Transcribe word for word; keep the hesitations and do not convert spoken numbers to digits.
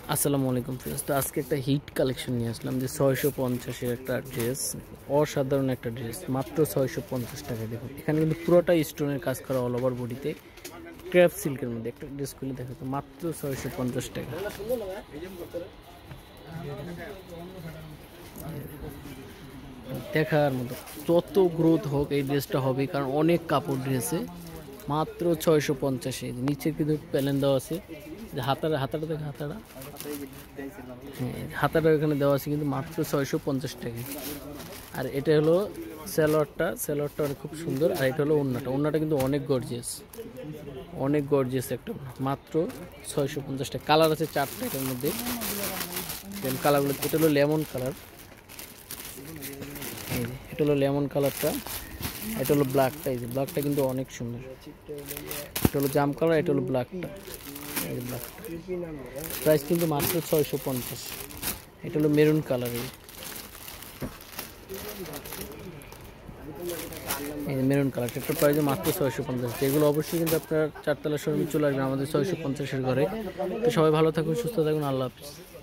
আসসালামু আলাইকুম ফ্রেন্ডস। তো আজকে একটা হিট কালেকশন নিয়ে আসলাম যে ছয়শো পঞ্চাশের একটা ড্রেস, অসাধারণ একটা ড্রেস, মাত্র ছয়শো পঞ্চাশ টাকায়। দেখুন এখানে কিন্তু পুরোটা স্টোনের কাজ করা, অল ওভার বডিতে ক্র্যাপ সিল্কের মধ্যে একটা ড্রেস খুলে দেখো তো, মাত্র ছয়শো পঞ্চাশ টাকা। দেখার মতো, যত গ্রোথ হোক এই ড্রেসটা হবে, কারণ অনেক কাপড় ড্রেসে। মাত্র ছয়শো পঞ্চাশে নিচে কিন্তু প্যালেন দেওয়া আছে, যে হাতাটা হাতাটা দেখে হাতাটা হ্যাঁ হাতাটা এখানে দেওয়া আছে, কিন্তু মাত্র ছয়শো পঞ্চাশ টাকা। আর এটা হলো স্যালোয়ারটা, স্যালোয়ারটা অনেক খুব সুন্দর। আর এটা হলো ওড়নাটা, ওড়নাটা কিন্তু অনেক গর্জিয়াস, অনেক গর্জিয়াস একটা, মাত্র ছয়শো পঞ্চাশ টাকা। কালার আছে চারটা এটার মধ্যে, কালারগুলো এটা হলো লেমন কালার, এই যে এটা হলো লেমন কালারটা, এটা হলো ব্ল্যাকটা, এই যে ব্ল্যাকটা কিন্তু অনেক সুন্দর। এটা হলো জাম কালার, এটা হলো ব্ল্যাকটা, এই যে ব্ল্যাকটা। প্রাইস কিন্তু মাত্র ছয়শো পঞ্চাশ। এটা হলো মেরুন কালার, এই যে মেরুন কালার, একটা প্রাইস মাত্র ছয়শো পঞ্চাশ। এগুলো অবশ্যই কিন্তু আপনার চারতলা শোরুমে চলে আসবেন আমাদের ছয়শো পঞ্চাশের ঘরে। তো সবাই ভালো থাকুন, সুস্থ থাকুন, আল্লাহ হাফিজ।